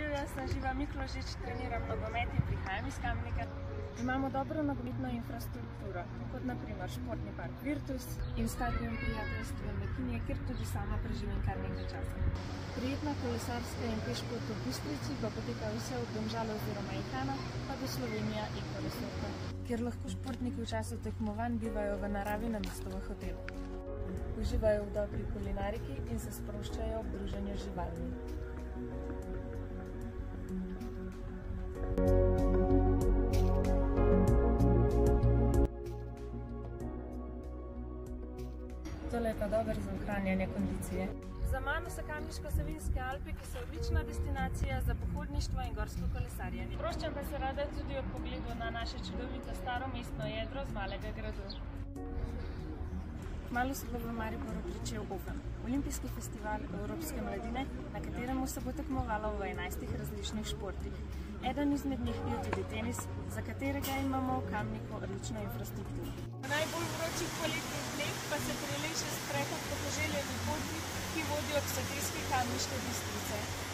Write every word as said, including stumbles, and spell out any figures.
jaz sem Živa Miklošič, treniram nogomet in prihajam iz Kamnika. Imamo dobro nogometno infrastrukturo, kot na primer športni park Virtus in stadion prijateljstva Mekinje, kjer tudi sama preživim kar nekaj časa. Prijetna kolesarska in pešpot v Bistrici pa poteka vse od Domžal oziroma Ihana pa do Slovenija Eko Resorta, kjer lahko športniki v času tekmovanj bivajo v naravi namesto v hotelu. Uživajo v dobri kulinariki in se sproščajo ob druženju z živalmi. Tole je pa dober za ohranjanje kondicije. Za mano so Kamniško-Savinjske Alpe, ki so odlična destinacija za pohodništvo in gorsko kolesarjenje. Sproščam pa se rada tudi ob pogledu na naše čudovito staro mestno jedro z Malega gradu. Kmalu se bo v Mariboru pričel O F E M, olimpijski festival evropske mladine, na katerem se bo tekmovalo v enajstih različnih športih. Eden izmed njih je tudi tenis, za katerega imamo v Kamniku odlično infrastrukturo. V najbolj vročih poletnih dneh pa se prileže sprehod po poželjeni poti, ki vodi ob sosedski Kamniške Bistrice.